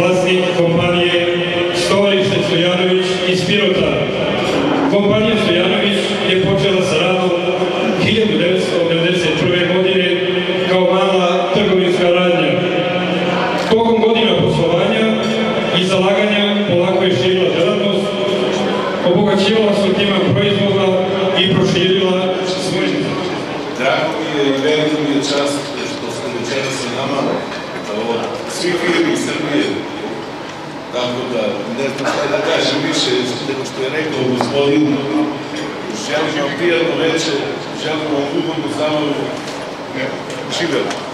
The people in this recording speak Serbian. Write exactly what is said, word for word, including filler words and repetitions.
vlasnik kompanije Stovarište Stojanović iz Pirota. Kompanija Stojanović je počela sa radom hiljadu devetsto devedeset prve. godine kao mala trgovinska radnja. Tokom godina poslovanja i zalaganja polako je širila delatnost, obogaćivala sortiman proizvoda i proširila svoj. Drago mi je i veliko mi je čast što ste večera sa nama od svih firmi iz Srbije. Tako da, ne znam šta da kažem više nego što je rekao gospodin. Želim vam prijatno večer, želim vam ugodnu zabavu. Živjeli.